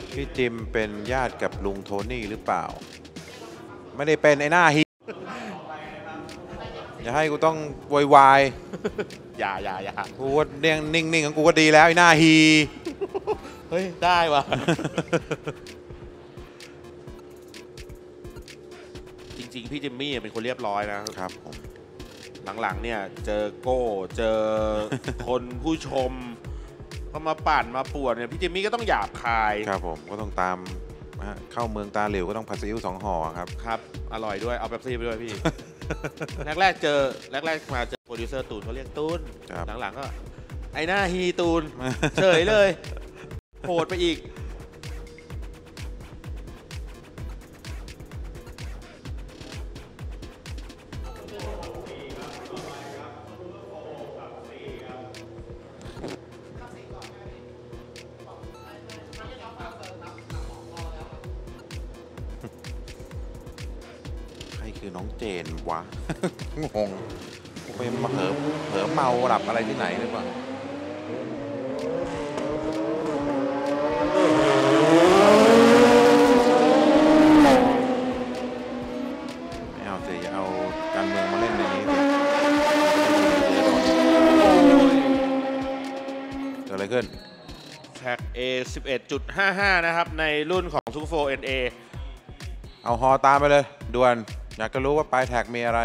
พี่จิมเป็นญาติกับลุงโทนี่หรือเปล่าไม่ได้เป็นไอ้หน้าฮีอย่าให้กูต้องโวยวายอย่ากูว่านิ่งของกูก็ดีแล้วไอ้หน้าฮีเฮ้ยได้วะจริงๆพี่จิมมี่เป็นคนเรียบร้อยนะครับผมหลังๆเนี่ยเจอโก้เจอคนผู้ชมเขามาปั่นมาป่วนเนี่ยพี่จิมมี่ก็ต้องหยาบคายครับผมก็ต้องตามเข้าเมืองตาเหลวก็ต้องผัดซีอิ๊ว2 ห่อครับอร่อยด้วยเอาเป๊ปซี่ไปด้วยพี่ แรกมาเจอโปรดิวเซอร์ตูนเขาเรียกตูนหลังๆก็ไอ้หน้าฮีตูนเฉยเลยโหดไปอีกคือน้องเจนวะ งงไปมาเผลอเมาหลับอะไรที่ไหนหรือเปล่าไม่เอาสิอย่าเอาการเมืองมาเล่นในนี้สิเกิดอะไรขึ้นแท็ก A 11.55 นะครับในรุ่นของ Super 4 NA เอาฮอตามไปเลยด่วนอยากจะรู้ว่าปลายแท็กมีอะไร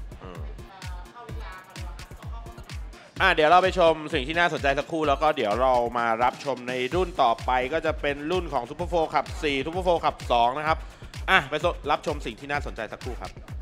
เดี๋ยวเราไปชมสิ่งที่น่าสนใจสักครู่แล้วก็เดี๋ยวเรามารับชมในรุ่นต่อไปก็จะเป็นรุ่นของ Super 4 ขับ 4 Super 4 ขับ 2 นะครับไปรับชมสิ่งที่น่าสนใจสักครู่ครับ